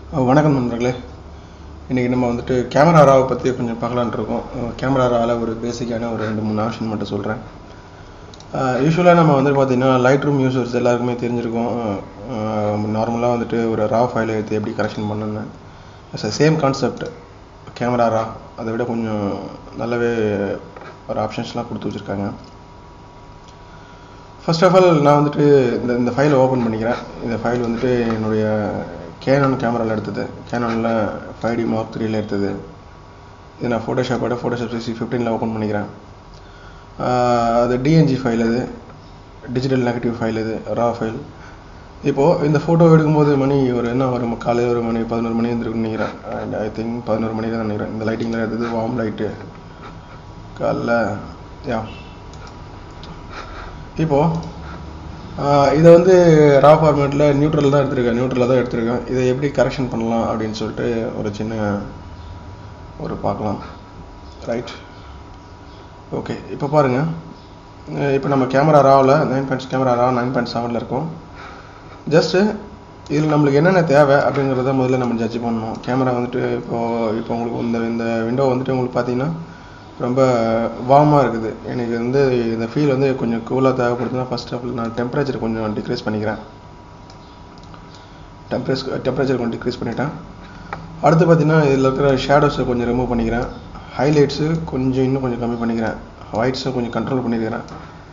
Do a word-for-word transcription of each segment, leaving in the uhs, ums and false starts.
வணக்கம் நண்பர்களே. இன்றைக்கி நம்ம வந்துட்டு கேமரா ராவை பற்றி கொஞ்சம் பார்க்கலான்ட்டு இருக்கோம். கேமரா ராவில் ஒரு பேசிக்கான ஒரு ரெண்டு மூணு ஆப்ஷன் மட்டும் சொல்கிறேன். யூஸ்வலாக நம்ம வந்துட்டு பார்த்திங்கன்னா லைட் ரூம் யூசர்ஸ் எல்லாருக்குமே தெரிஞ்சிருக்கும். நார்மலாக வந்துட்டு ஒரு ரா ஃபைலை எடுத்து எப்படி கரெக்ஷன் பண்ணணுன்னு. சேம் கான்செப்ட் கேமரா ரா, அதை விட கொஞ்சம் நல்லாவே ஒரு ஆப்ஷன்ஸ்லாம் கொடுத்து வச்சுருக்காங்க. ஃபர்ஸ்ட் ஆஃப் ஆல் நான் வந்துட்டு இந்த இந்த ஃபைலை ஓப்பன் பண்ணிக்கிறேன். இந்த ஃபைல் வந்துட்டு என்னுடைய கேனான் கேமராவில் எடுத்தது, கேனானில் ஃபைவ் டி மார்க் த்ரீயில் எடுத்தது. இது நான் ஃபோட்டோஷாப்போட ஃபோட்டோஷாப் சிக்ஸ்டி ஃபிஃப்டீனில் ஓப்பன் பண்ணிக்கிறேன். அது டிஎன்ஜி ஃபைல், அது டிஜிட்டல் நெகட்டிவ் ஃபைல், இது ரா ஃபைல். இப்போது இந்த ஃபோட்டோ எடுக்கும்போது மணி ஒரு என்ன ஒரு காலையில் ஒரு மணி பதினோரு மணி வந்துருக்குன்னு நினைக்கிறேன். அண்ட் ஐ திங்க் பதினோரு மணி தான் நினைக்கிறேன். இந்த லைட்டிங்கில் எடுத்தது வார்ம் லைட்டு காலைல. யா இப்போது இதை வந்து ரா ஃபார்மேட்டில் நியூட்ரல் தான் எடுத்திருக்கேன் நியூட்ரலில் தான் எடுத்திருக்கேன். இதை எப்படி கரெக்ஷன் பண்ணலாம் அப்படின்னு சொல்லிட்டு ஒரு சின்ன ஒரு பார்க்கலாம். Right, okay. இப்போ பாருங்கள், இப்போ நம்ம கேமரா ராவில் nine points camera raw nine point செவனில் இருக்கும். ஜஸ்ட்டு இதில் நம்மளுக்கு என்னென்ன தேவை அப்படிங்கிறத முதல்ல நம்ம ஜட்ஜ் பண்ணணும். கேமரா வந்துட்டு இப்போது இப்போ உங்களுக்கு இந்த இந்த விண்டோ வந்துட்டு உங்களுக்கு பார்த்தீங்கன்னா ரொம்ப வார்மாக இருக்குது. எனக்கு வந்து இந்த ஃபீல் வந்து கொஞ்சம் கூலாக தேவைப்படுதுன்னா ஃபர்ஸ்ட் ஆஃப் ஆல் நான் டெம்பரேச்சர் கொஞ்சம் டிக்ரீஸ் பண்ணிக்கிறேன். டெம்பரேச் டெம்பரேச்சர் கொஞ்சம் டிக்ரீஸ் பண்ணிட்டேன். அடுத்து பார்த்தீங்கன்னா இதில் இருக்கிற ஷேடோஸை கொஞ்சம் ரிமூவ் பண்ணிக்கிறேன். ஹைலைட்ஸு கொஞ்சம் இன்னும் கொஞ்சம் கம்மி பண்ணிக்கிறேன். ஒயிட்ஸை கொஞ்சம் கண்ட்ரோல் பண்ணிக்கிறேன்.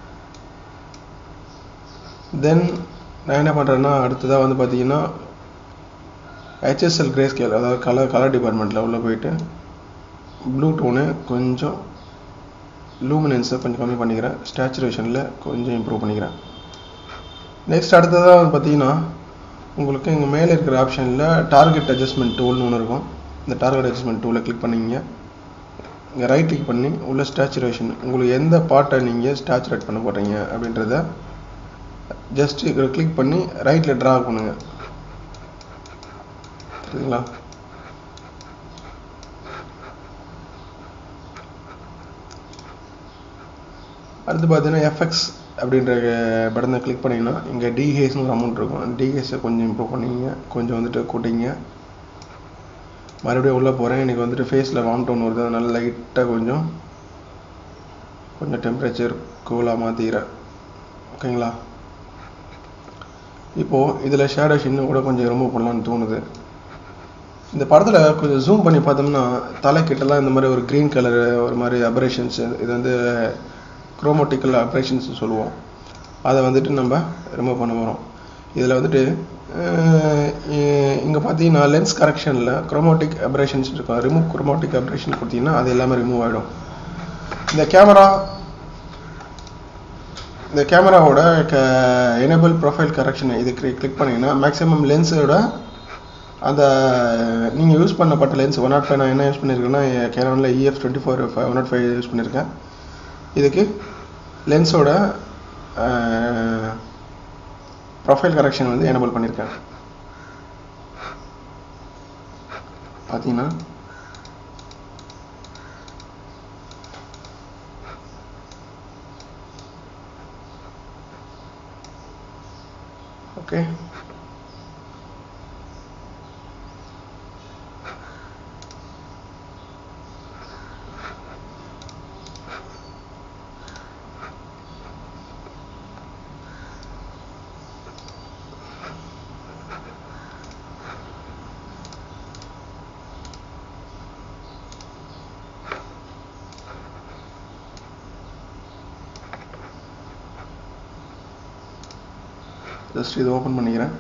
தென் நான் என்ன பண்ணுறேன்னா அடுத்ததாக வந்து பார்த்தீங்கன்னா ஹெச்எஸ்எல் கிரே ஸ்கேல், அதாவது கலர் கலர் டிபார்ட்மெண்ட்டில் உள்ளே போயிட்டு ப்ளூ டோனு கொஞ்சம் லூமினன்ஸை கொஞ்சம் கம்மி பண்ணிக்கிறேன். ஸ்டேச்சுரேஷனில் கொஞ்சம் இம்ப்ரூவ் பண்ணிக்கிறேன். நெக்ஸ்ட் அடுத்ததாக வந்து பார்த்தீங்கன்னா உங்களுக்கு இங்கே மேலே இருக்கிற ஆப்ஷனில் டார்கெட் அட்ஜஸ்ட்மெண்ட் டூல்னு ஒன்று இருக்கும். இந்த டார்கெட் அட்ஜஸ்ட்மெண்ட் டூலை கிளிக் பண்ணிங்க. இங்கே ரைட் கிளிக் பண்ணி உள்ள ஸ்டேச்சுரேஷன், உங்களுக்கு எந்த பார்ட்டை நீங்கள் ஸ்டேச்சுரேட் பண்ண போகிறீங்க அப்படின்றத ஜஸ்ட் கிளிக் பண்ணி ரைட்டில் ட்ரா பண்ணுங்கள். சரிங்களா? அடுத்து பார்த்தீங்கன்னா எஃப்எக்ஸ் அப்படின்ற பட்டனை கிளிக் பண்ணிங்கன்னா இங்கே டிஹேஸ்னு ஒரு அமௌண்ட் இருக்கும். டிஹேஸை கொஞ்சம் இம்ப்ரூவ் பண்ணிங்க, கொஞ்சம் வந்துட்டு கூட்டிங்க. மறுபடியும் உள்ளே போகிறேன். எனக்கு வந்துட்டு ஃபேஸில் வார்ம் டோன் வருது, அதனால லைட்டாக கொஞ்சம் கொஞ்சம் டெம்பரேச்சர் கூலாக மாற்றிக்கிறேன். ஓகேங்களா? இப்போது இதில் ஷேடோஸ் இன்னும் கூட கொஞ்சம் ரிமூவ் பண்ணலான்னு தோணுது. இந்த படத்தில் கொஞ்சம் ஜூம் பண்ணி பார்த்தோம்னா தலைக்கிட்டலாம் இந்த மாதிரி ஒரு க்ரீன் கலரு ஒரு மாதிரி அபரேஷன்ஸ், இது வந்து குரோமோட்டிக்கல் ஆப்ரேஷன்ஸ் சொல்லுவோம். அதை வந்துட்டு நம்ம ரிமூவ் பண்ண போகிறோம். இதில் வந்துட்டு இங்கே பார்த்தீங்கன்னா லென்ஸ் கரெக்ஷனில் குரோமோட்டிக் அப்ரேஷன்ஸ் இருக்கும். ரிமூவ் குரோமோட்டிக் அப்ரேஷன் கொடுத்தீங்கன்னா அது எல்லாமே ரிமூவ் ஆகிடும். இந்த கேமரா இந்த கேமராவோட க எனேபிள் ப்ரொஃபைல் கரெக்ஷன் இது கிளிக் பண்ணிங்கன்னா மேக்ஸிமம் லென்ஸோட அந்த நீங்கள் யூஸ் பண்ணப்பட்ட லென்ஸ் ஒன் நாட் ஃபைவ் நான் என்ன யூஸ் பண்ணியிருக்கேன்னா கேனானில் EF twenty four five one nought five use பண்ணியிருக்கேன். இதுக்கு லென்ஸோட ப்ரொஃபைல் கரெக்ஷன் வந்து எனேபிள் பண்ணியிருக்கேன். பார்த்தீங்கன்னா ஓகே. ஜஸ்ட் இதை ஓப்பன் பண்ணிக்கிறேன்.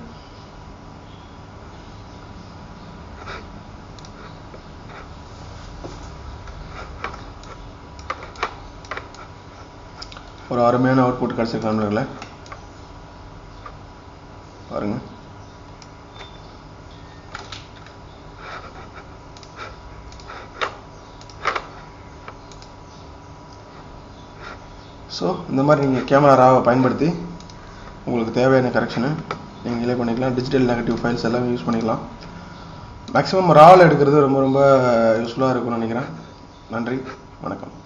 ஒரு அருமையான அவுட்புட் கிடச்சிருக்காங்களே பாருங்க. ஸோ இந்த மாதிரி நீங்கள் கேமரா ராவை பயன்படுத்தி உங்களுக்கு தேவையான கரெக்ஷனை நீங்களே பண்ணிக்கலாம். டிஜிட்டல் நெகட்டிவ் ஃபைல்ஸ் எல்லாம் யூஸ் பண்ணிக்கலாம். மேக்ஸிமம் ராவில் எடுக்கிறது ரொம்ப ரொம்ப யூஸ்ஃபுல்லாக இருக்கும்னு நினைக்கிறேன். நன்றி, வணக்கம்.